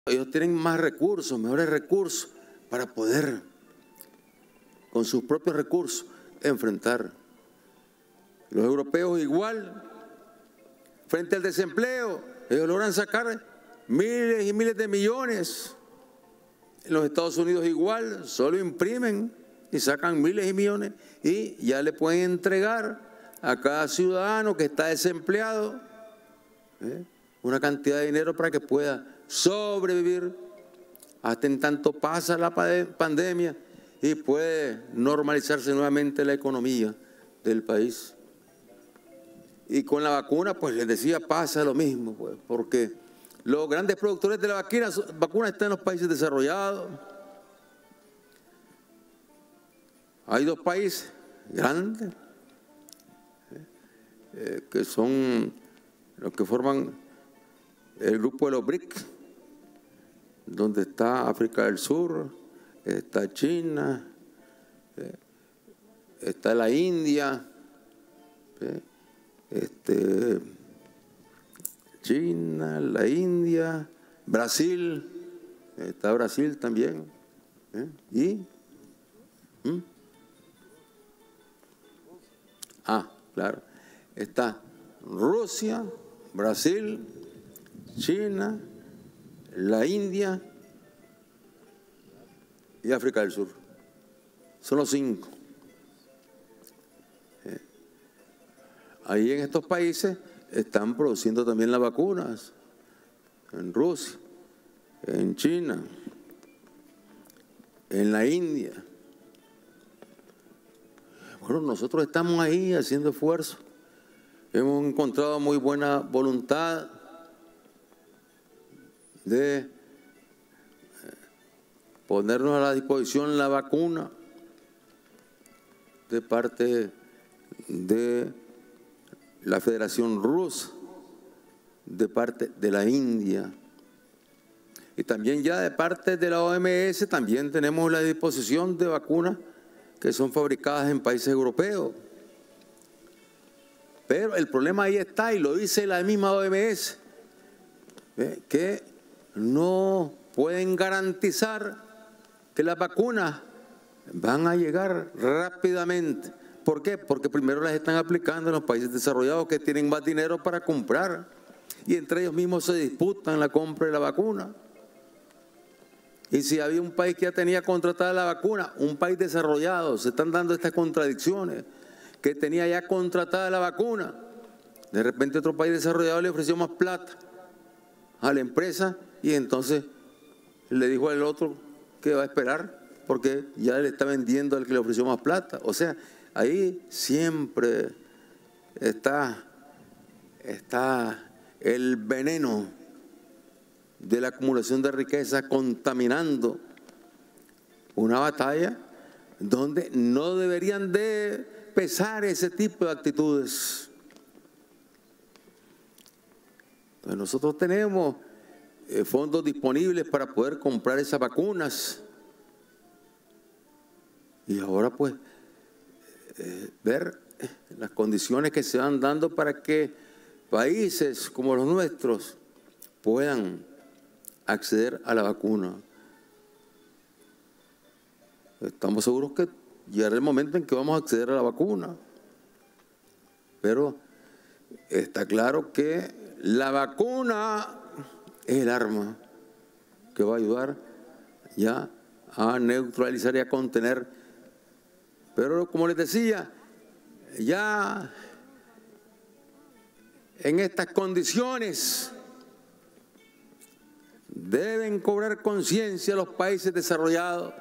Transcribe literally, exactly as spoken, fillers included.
Ellos tienen más recursos, mejores recursos para poder, con sus propios recursos, enfrentar. Los europeos igual, frente al desempleo, ellos logran sacar miles y miles de millones. En los Estados Unidos igual, solo imprimen y sacan miles y millones y ya le pueden entregar a cada ciudadano que está desempleado ¿eh? una cantidad de dinero para que pueda sobrevivir hasta en tanto pasa la pandemia y puede normalizarse nuevamente la economía del país. Y con la vacuna, pues les decía, pasa lo mismo, pues, porque los grandes productores de la vacuna, vacuna están en los países desarrollados. Hay dos países grandes eh, que son los que forman el grupo de los B R I C, donde está África del Sur, está China, eh, está la India, eh, este, China, la India, Brasil, está Brasil también, ¿eh? y ¿Mm? ah, claro, está Rusia, Brasil, China, la India y África del Sur. Son los cinco. Eh, ahí en estos países están produciendo también las vacunas, en Rusia, en China, en la India. Bueno, nosotros estamos ahí haciendo esfuerzos. Hemos encontrado muy buena voluntad de ponernos a la disposición la vacuna de parte de la Federación Rusa, de parte de la India y también ya de parte de la O M S también tenemos la disposición de vacunas que son fabricadas en países europeos. Pero el problema ahí está, y lo dice la misma O M S, ¿eh? que no pueden garantizar que las vacunas van a llegar rápidamente. ¿Por qué? Porque primero las están aplicando en los países desarrollados que tienen más dinero para comprar y entre ellos mismos se disputan la compra de la vacuna. Y si había un país que ya tenía contratada la vacuna, un país desarrollado, se están dando estas contradicciones, que tenía ya contratada la vacuna, de repente otro país desarrollado le ofreció más plata a la empresa y entonces le dijo al otro que va a esperar porque ya le está vendiendo al que le ofreció más plata. O sea, ahí siempre está, está el veneno de la acumulación de riqueza contaminando una batalla donde no deberían de pesar ese tipo de actitudes. Entonces nosotros tenemos eh, fondos disponibles para poder comprar esas vacunas y ahora pues eh, ver las condiciones que se van dando para que países como los nuestros puedan acceder a la vacuna. Estamos seguros que llegará el momento en que vamos a acceder a la vacuna, pero está claro que la vacuna es el arma que va a ayudar ya a neutralizar y a contener. Pero como les decía, ya en estas condiciones deben cobrar conciencia los países desarrollados